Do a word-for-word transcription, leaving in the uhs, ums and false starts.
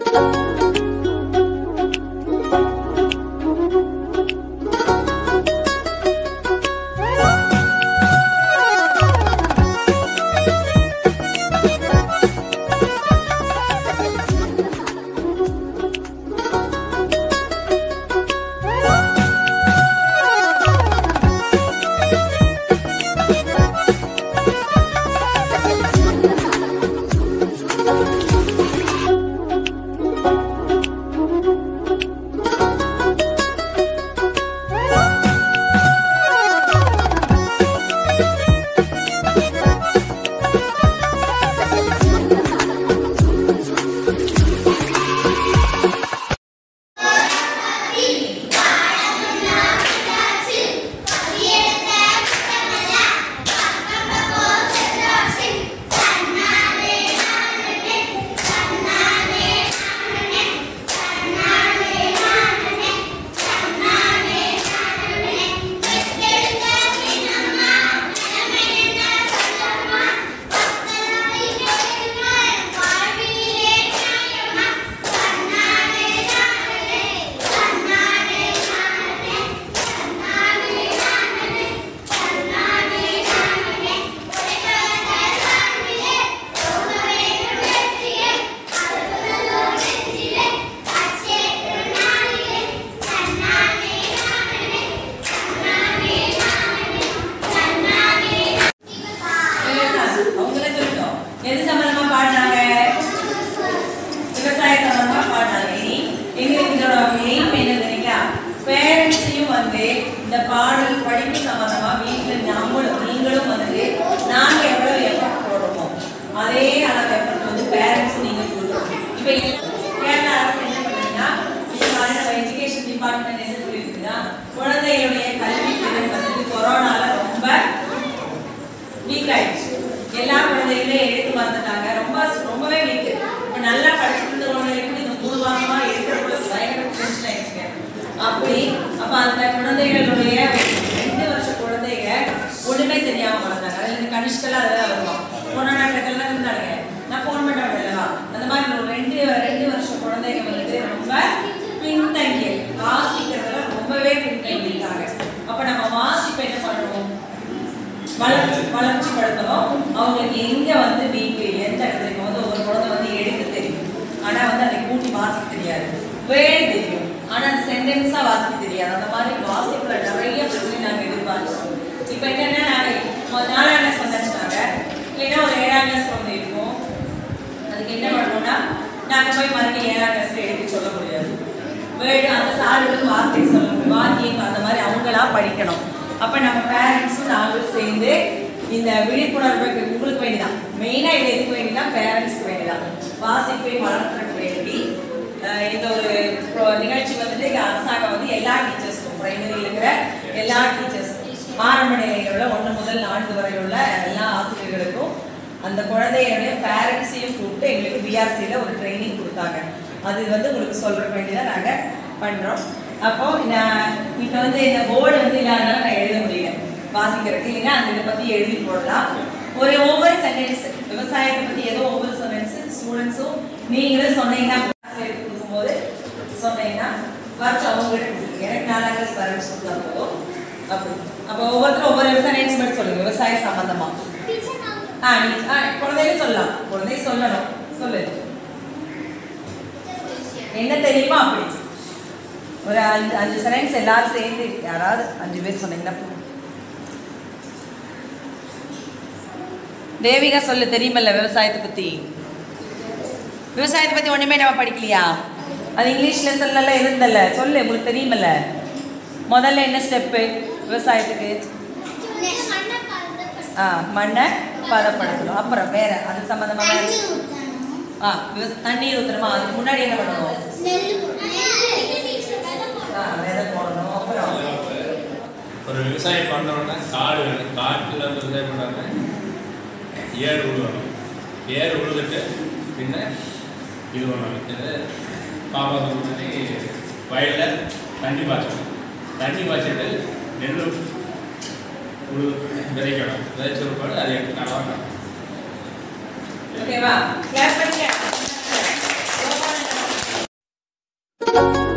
தேவிகா சொல்லு தெரியுமல்ல விவசாயத்தை பற்றி விவசாயத்தை பற்றி ஒன்றுமே நம்ம படிக்கலையா அது இங்கிலீஷ் லெசன்லாம் இருந்தல்ல சொல்லு உங்களுக்கு தெரியுமல்ல முதல்ல என்ன ஸ்டெப்பு விவசாயத்துக்கு ஆ மண்ணை பதப்படுத்தணும் அப்புறம் வேற அது சம்மந்தமாக வேறு ஆ தண்ணீர் ஊற்றணுமா அதுக்கு முன்னாடி என்ன பண்ணணும் ஆ விதை போடணும் அப்புறம் ஒரு விவசாயம் பண்ணோன்னா காடு காட்டில் வந்து விவசாயம் பண்ணாங்க ஏர் உழுவணும் ஏர் உழுதுட்டு பின்ன இது பண்ணணும் இது பாப்பாக்கு முன்னாடி வயலில் தண்ணி பாய்ச்சணும் தண்ணி பாய்ச்சிட்டு நெல் உழு விதைக்கணும் விதைச்ச ஒருபாடு அதை எடுத்து நடவாங்க ஓகேவா கிளாஸ் பண்ணுங்க Thank you.